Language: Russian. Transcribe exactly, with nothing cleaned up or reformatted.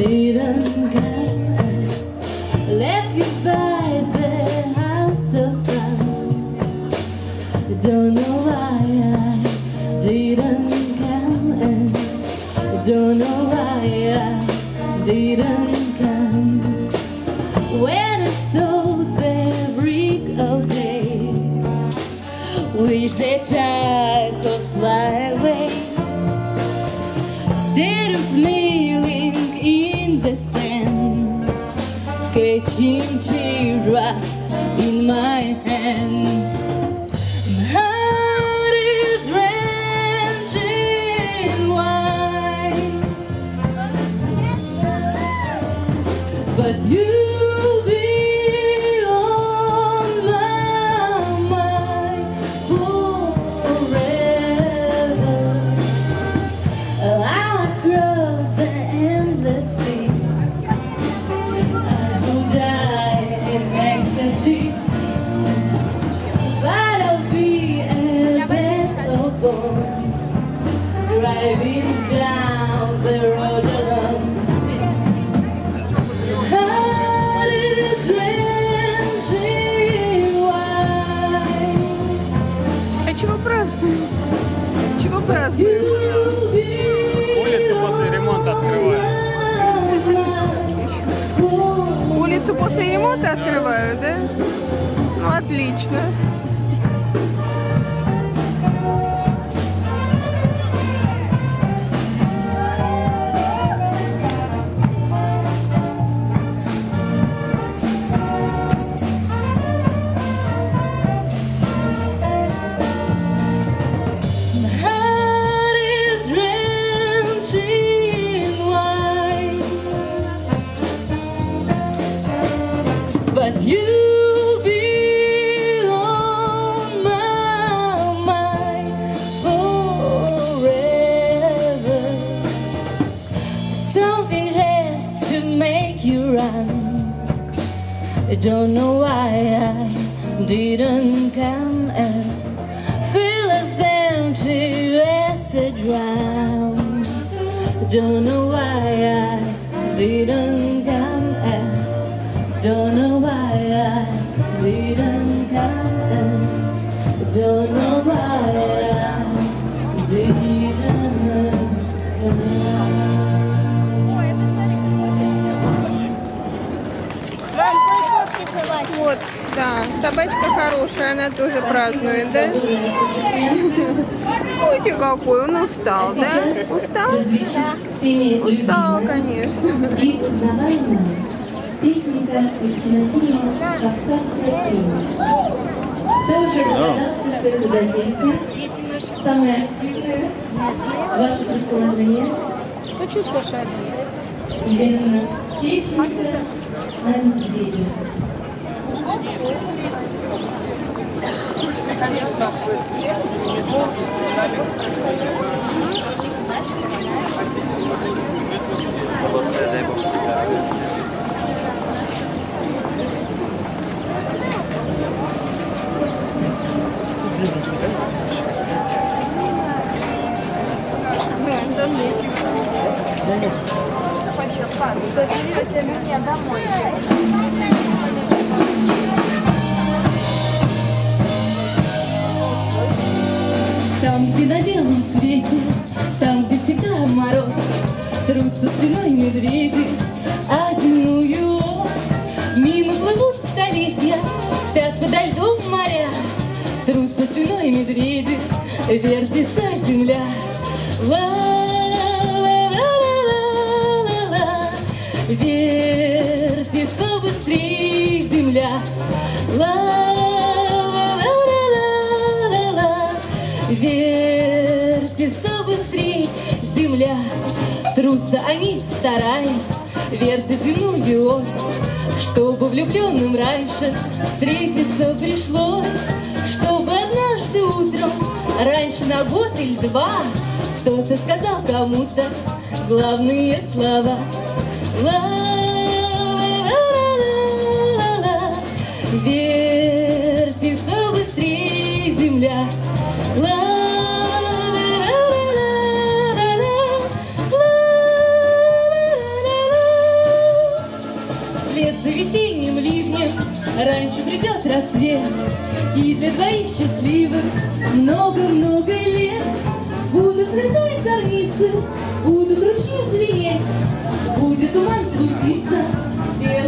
didn't come and left you by the house of fun. Don't know why I didn't come and don't know why I didn't come. When I saw the break of day, wish that I could fly away. Instead of kneeling in the sand, catching teardrops in my hands. My heart is wrenching wide, but you driving down the road alone. Heart is drenching wide. А чего празднуем? Чего празднуем? Улицу после ремонта открывают. Улицу после ремонта открывают, да? Ну, отлично. But you be on my mind forever. Something has to make you run. I don't know why I didn't come and feel as empty as a drum. I don't know why I didn't come and don't know why I didn't come and don't know why I didn't come. Вот, да, собачка хорошая, она тоже празднует, да? Ой, какой, он устал, да? Устал? Да. Устал, конечно. Песенка из кинофильма «Кавказская пленница». Кто уже догадался, что это за песня? Самая активная? Ваше предположение? Хочу слушать. Именно песенка о медведе. Там, где на белом свете, там, где всегда мороз, трутся спиной медведи, а зимую ось. Мимо плывут столетия, спят подо льдом моря, трутся спиной медведи, вертится земля. Ла-ла-ла-ла-ла-ла, вертится быстрее земля. Ла-ла-ла-ла-ла, вертится быстрее земля. Трутся они, стараясь, вертят земную ось, чтобы влюбленным раньше встретиться пришлось, чтобы однажды утром, раньше на год или два, кто-то сказал кому-то главные слова. Ла-ла-ла-ла-ла, вертится быстрее земля. Ла-ла-ла-ла-ла-ла, счастливых много-много лет. Будут светлые зорницы, будут ручьи звенеть, будет туман клубиться,